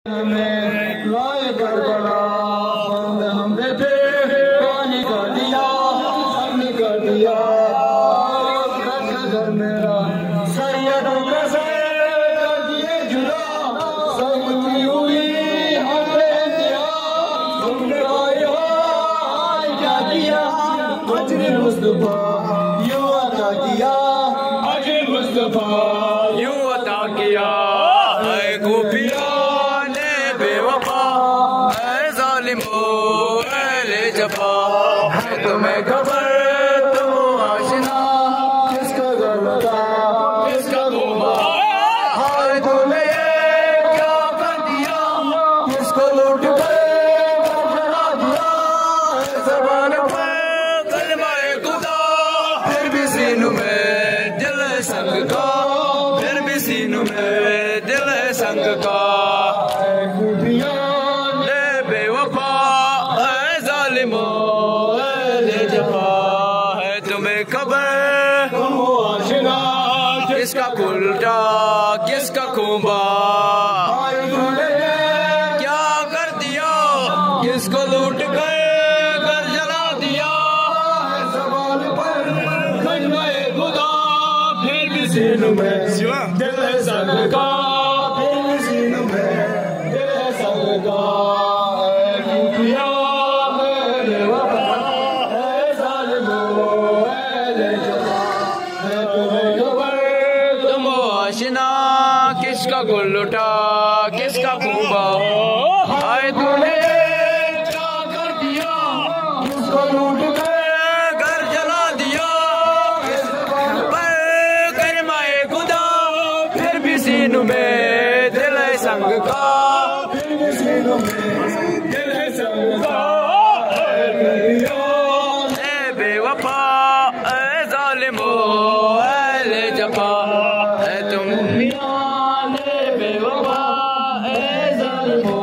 हमें लाए करबला हमने पे पानी कर दिया, हमने कर दिया घर मेरा सैयदों का कर दिए जुदा, सहमति हुई हमने दिया, तुमने क्या किया अजरे मुस्तफा यूं अता किया, अजरे मुस्तफा यूं अता किया, गोपिया जफा है तुम्हें खबर तुम आशिना, किसका गलता किसका गुमा, हाय तूने क्या कर दिया, किसको लूट कर बना दिया, ज़बान पर कलमाए खुदा, फिर भी सीनों में दिल है संग का, फिर भी सीनों में दिल है संग का, है तुम्हें खबर तुम आशिना, किसका उल्टा किसका खूबा, क्या कर दिया किसको लूट कर घर जला दिया, सवाल पर कलमाए खुदा, फिर भी सीनों में दिल है संग का, फिर भी सीनों में दिल है संग का, किसका गुल उठा किसका खूबा, हाय तूने क्या कर दिया, किसको लूट कर घर जला दिया, पर कलमाए खुदा, फिर भी सीनों में दिल है संग का, फिर भी सीनों में दिल है संग का, ए बेवफा ए जालिमो ए जफा है तुम बेवफा ए ज़ालिमो।